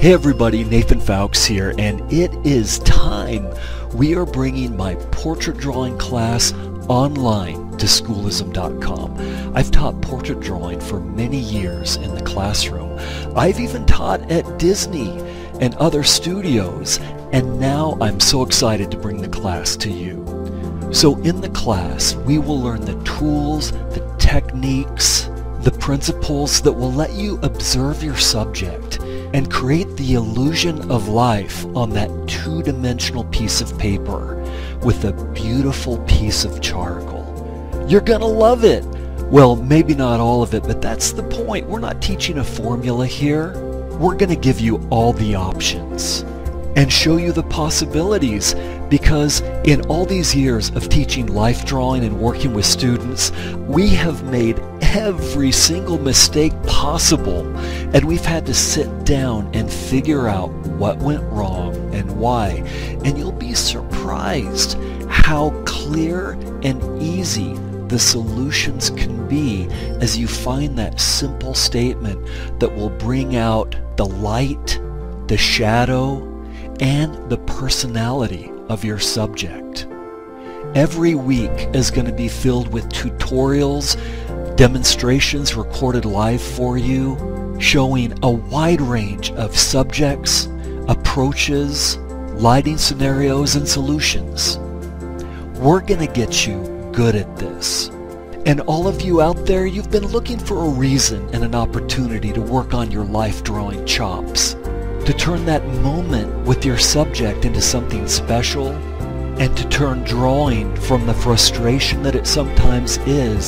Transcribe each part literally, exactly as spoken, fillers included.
Hey everybody, Nathan Fowkes here, and it is time. We are bringing my portrait drawing class online to schoolism dot com. I've taught portrait drawing for many years in the classroom. I've even taught at Disney and other studios, and now I'm so excited to bring the class to you. So in the class, we will learn the tools, the techniques, the principles that will let you observe your subject and create the illusion of life on that two-dimensional piece of paper with a beautiful piece of charcoal. You're gonna love it. Well, maybe not all of it, but that's the point. We're not teaching a formula here. We're gonna give you all the options and show you the possibilities, because in all these years of teaching life drawing and working with students, we have made every single mistake possible, and we've had to sit down and figure out what went wrong and why. And you'll be surprised how clear and easy the solutions can be as you find that simple statement that will bring out the light, the shadow, and the personality of your subject. Every week is going to be filled with tutorials, demonstrations recorded live for you, showing a wide range of subjects, approaches, lighting scenarios, and solutions. We're going to get you good at this. And all of you out there, you've been looking for a reason and an opportunity to work on your life drawing chops, to turn that moment with your subject into something special, and to turn drawing from the frustration that it sometimes is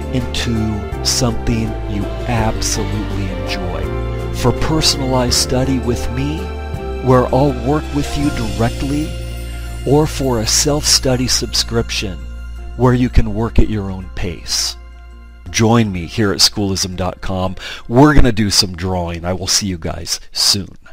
into something you absolutely enjoy. For personalized study with me, where I'll work with you directly, or for a self-study subscription where you can work at your own pace. Join me here at schoolism dot com. We're going to do some drawing. I will see you guys soon.